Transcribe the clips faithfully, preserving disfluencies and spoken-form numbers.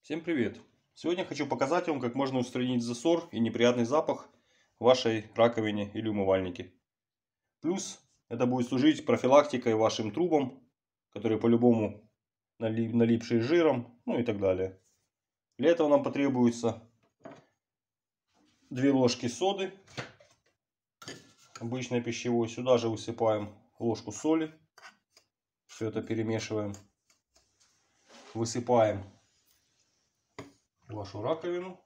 Всем привет! Сегодня хочу показать вам, как можно устранить засор и неприятный запах в вашей раковине или умывальнике. Плюс это будет служить профилактикой вашим трубам, которые по-любому налипшие жиром, ну и так далее. Для этого нам потребуется две ложки соды, обычной пищевой. Сюда же высыпаем ложку соли. Все это перемешиваем. Высыпаем вашу раковину.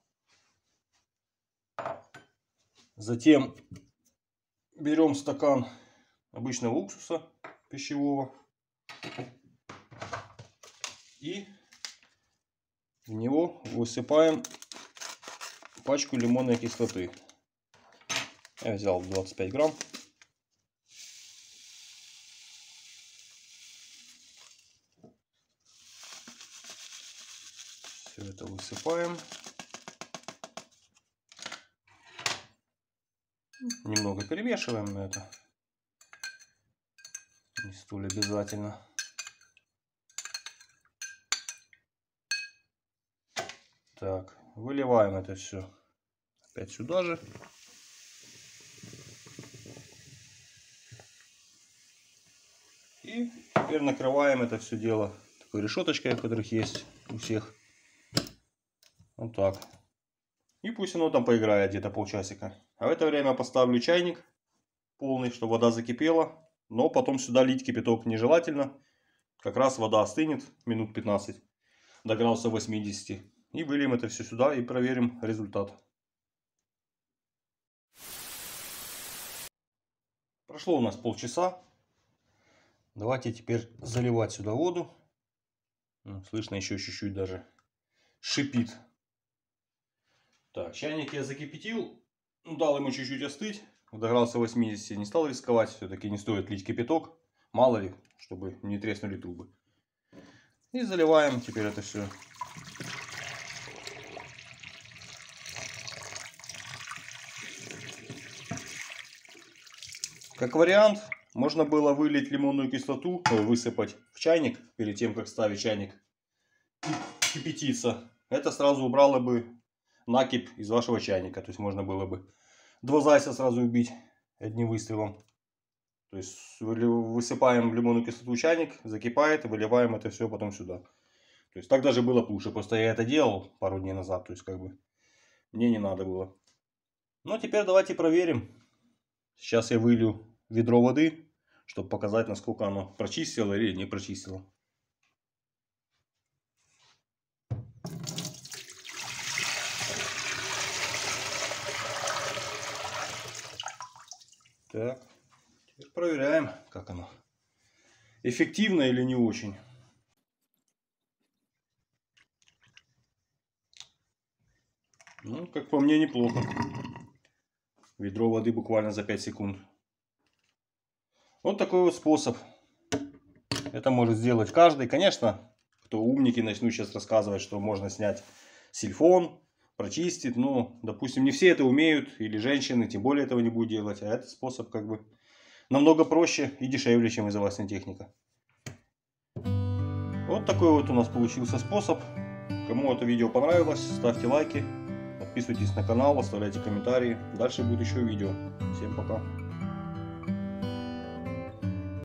Затем берем стакан обычного уксуса пищевого и в него высыпаем пачку лимонной кислоты. Я взял двадцать пять грамм. Все это высыпаем. Немного перемешиваем, но это не столь обязательно. Так, выливаем это все опять сюда же. И теперь накрываем это все дело такой решеточкой, в которых есть у всех. Вот так. И пусть оно там поиграет где-то полчасика. А в это время поставлю чайник полный, чтобы вода закипела. Но потом сюда лить кипяток нежелательно. Как раз вода остынет минут пятнадцать до градуса восьмидесяти. И выльем это все сюда и проверим результат. Прошло у нас полчаса. Давайте теперь заливать сюда воду. Слышно еще чуть-чуть даже шипит. Так, чайник я закипятил, дал ему чуть-чуть остыть, до градуса восьмидесяти, не стал рисковать, все-таки не стоит лить кипяток, мало ли, чтобы не треснули трубы. И заливаем теперь это все. Как вариант, можно было вылить лимонную кислоту, высыпать в чайник, перед тем, как ставить чайник кипятиться. Это сразу убрало бы накипь из вашего чайника. То есть можно было бы два зайца сразу убить одним выстрелом. То есть высыпаем лимонную кислоту в чайник, закипает, выливаем это все потом сюда. То есть так даже было бы лучше. Просто я это делал пару дней назад. То есть как бы мне не надо было. Ну теперь давайте проверим. Сейчас я вылью ведро воды, чтобы показать, насколько оно прочистило или не прочистило. Так, теперь проверяем, как оно. Эффективно или не очень. Ну, как по мне, неплохо. Ведро воды буквально за пять секунд. Вот такой вот способ. Это может сделать каждый. Конечно, кто умники, начнут сейчас рассказывать, что можно снять сильфон, прочистить. Но, допустим, не все это умеют. Или женщины, тем более этого не будут делать. А этот способ как бы намного проще и дешевле, чем изолационная техника. Вот такой вот у нас получился способ. Кому это видео понравилось, ставьте лайки. Подписывайтесь на канал, оставляйте комментарии. Дальше будет еще видео. Всем пока.